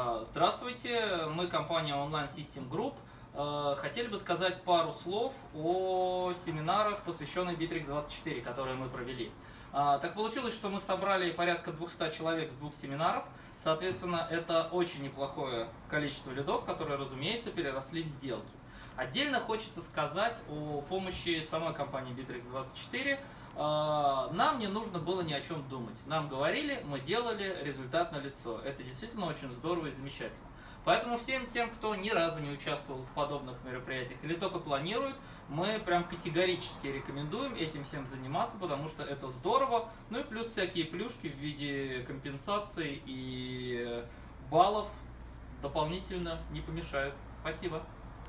Здравствуйте, мы компания Online System Group. Хотели бы сказать пару слов о семинарах, посвященных Bittrex24, которые мы провели. Так получилось, что мы собрали порядка 200 человек с 2 семинаров. Соответственно, это очень неплохое количество лидов, которые, разумеется, переросли в сделки. Отдельно хочется сказать о помощи самой компании Bittrex24. Нам не нужно было ни о чем думать. Нам говорили, мы делали, результат налицо. Это действительно очень здорово и замечательно. Поэтому всем тем, кто ни разу не участвовал в подобных мероприятиях или только планирует, мы прям категорически рекомендуем этим всем заниматься, потому что это здорово. Ну и плюс всякие плюшки в виде компенсаций и баллов дополнительно не помешают. Спасибо.